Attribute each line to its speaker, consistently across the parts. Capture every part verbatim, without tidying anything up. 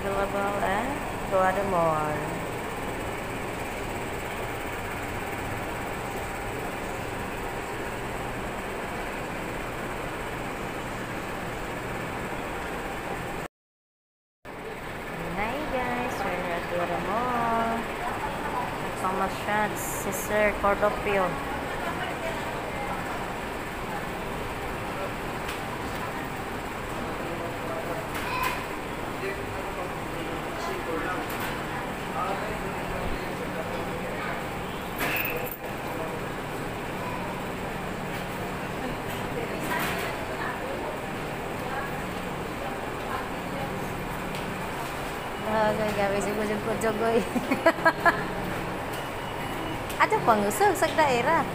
Speaker 1: available and go other more. Hi guys, we're at the mall. Thomas Shantz, Sister Cordopio. Agay gabi siguro ko jogoy. Ato pangusog sa daerah.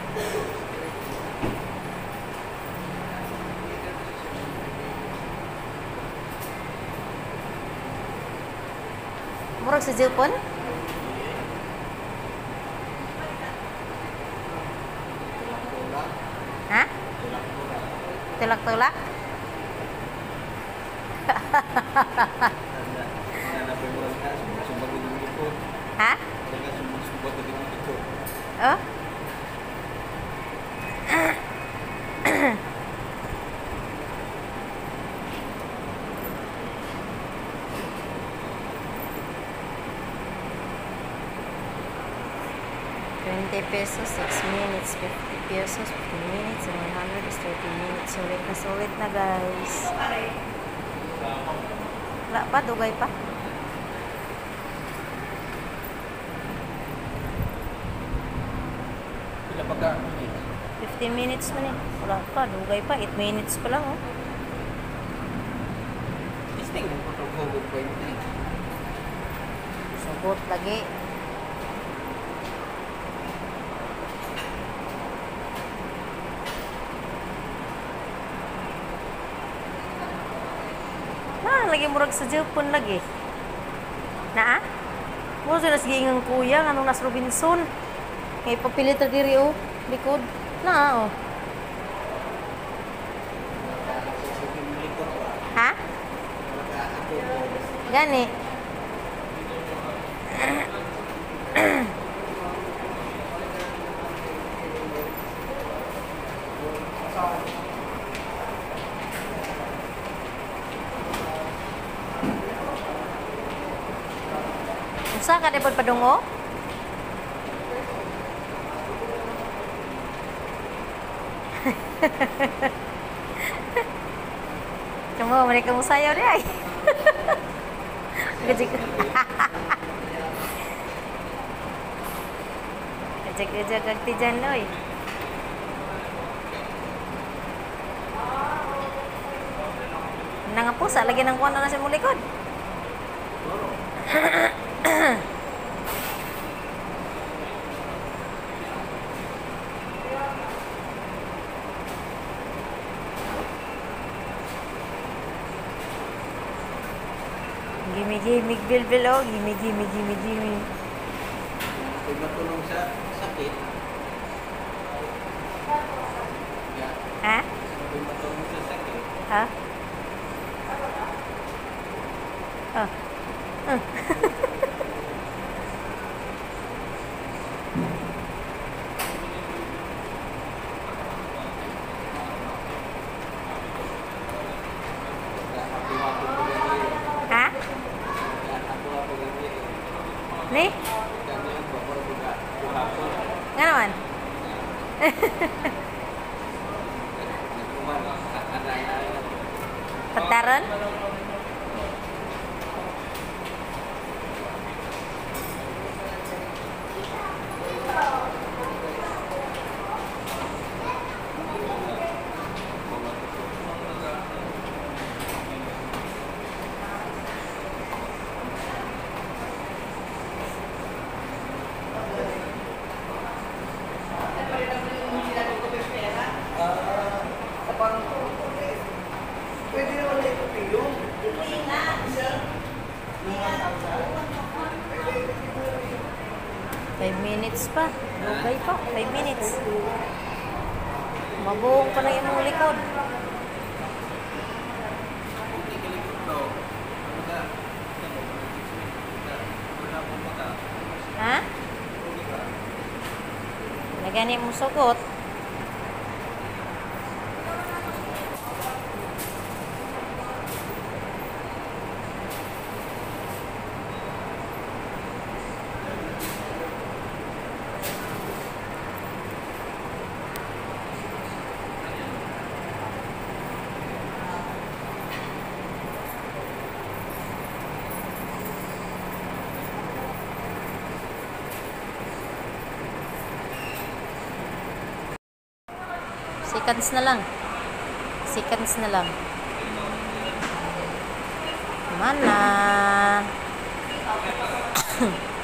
Speaker 1: Murag sa Japan? Ha? Tulak-tulak? Ha? Oh? twenty pesos, six minutes, fifty pesos, fifteen minutes, and one hundred is thirty minutes. Sulit na sulit na guys. Wala pa, dugay pa. fifteen minutes man eh. Wala pa, dugay pa. eight minutes pa lang oh.
Speaker 2: Testing mo po itong hugot twenty.
Speaker 1: Sugot lagi. Ah, lagi murag sa Japan lagi. Na ah? Murag sa nasgingang kuya, anong nas Robinson. Ngay papilita diri oh. Likod. Na oh. Ha? Gani. Usa ka dapat padungo? Cuma mereka musayaw dia. Gejek. Gejek-gejek ganti jan oi. Nang pusa lagi nang kuan na sa mulikod. Gimme, gimme, bil-bil oh. Gimme, gimme, gimme, gimme.
Speaker 2: Kung matulong sa sakit.
Speaker 1: Ha?
Speaker 2: Kung matulong sa sakit.
Speaker 1: Ha? Oh. Hmm. Nih? Nga naman? Pentaran? five minutes pa. Lugay pa. five minutes. Mabuong pa na yung likod. Ha? Nagani mo sugot. Seconds na lang. Seconds na lang. Mana?